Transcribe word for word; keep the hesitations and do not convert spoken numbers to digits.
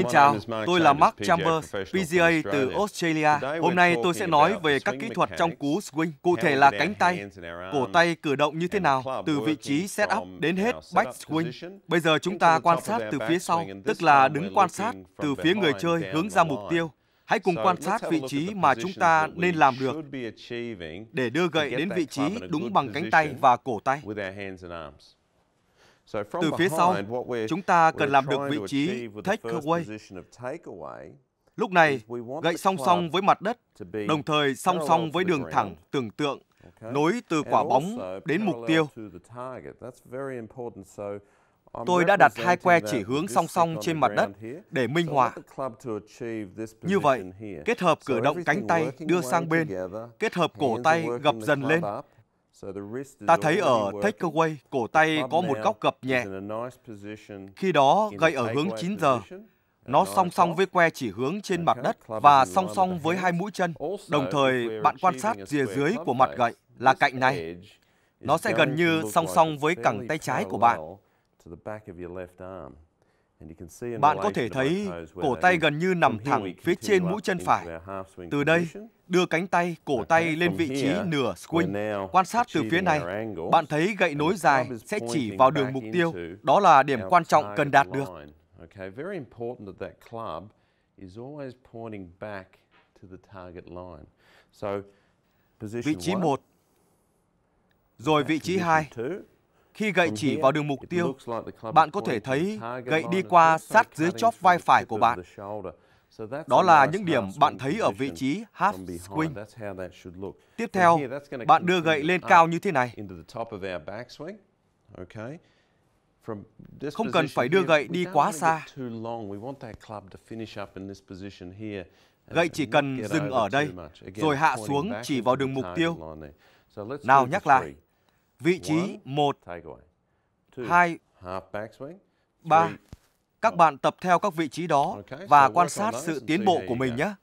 Xin chào, tôi là Mark Chambers, pê giê a từ Australia. Hôm nay tôi sẽ nói về các kỹ thuật trong cú swing, cụ thể là cánh tay, cổ tay cử động như thế nào, từ vị trí setup đến hết back swing. Bây giờ chúng ta quan sát từ phía sau, tức là đứng quan sát từ phía người chơi hướng ra mục tiêu. Hãy cùng quan sát vị trí mà chúng ta nên làm được để đưa gậy đến vị trí đúng bằng cánh tay và cổ tay. Từ phía sau, chúng ta cần làm được vị trí take away. Lúc này, gậy song song với mặt đất, đồng thời song song với đường thẳng tưởng tượng, nối từ quả bóng đến mục tiêu. Tôi đã đặt hai que chỉ hướng song song trên mặt đất để minh họa. Như vậy, kết hợp cử động cánh tay đưa sang bên, kết hợp cổ tay gập dần lên. Ta thấy ở take away, cổ tay có một góc gập nhẹ. Khi đó, gậy ở hướng chín giờ. Nó song song với que chỉ hướng trên mặt đất và song song với hai mũi chân. Đồng thời, bạn quan sát rìa dưới của mặt gậy là cạnh này. Nó sẽ gần như song song với cẳng tay trái của bạn. Bạn có thể thấy cổ tay gần như nằm thẳng phía trên mũi chân phải. Từ đây, đưa cánh tay, cổ tay lên vị trí nửa swing. Quan sát từ phía này, bạn thấy gậy nối dài sẽ chỉ vào đường mục tiêu. Đó là điểm quan trọng cần đạt được. Vị trí một, rồi vị trí hai. Khi gậy chỉ vào đường mục tiêu, bạn có thể thấy gậy đi qua sát dưới chóp vai phải của bạn. Đó là những điểm bạn thấy ở vị trí half swing. Tiếp theo, bạn đưa gậy lên cao như thế này. Không cần phải đưa gậy đi quá xa. Gậy chỉ cần dừng ở đây, rồi hạ xuống chỉ vào đường mục tiêu. Nào nhắc lại. Vị trí một, hai, ba. Các bạn tập theo các vị trí đó và quan sát sự tiến bộ của mình nhé.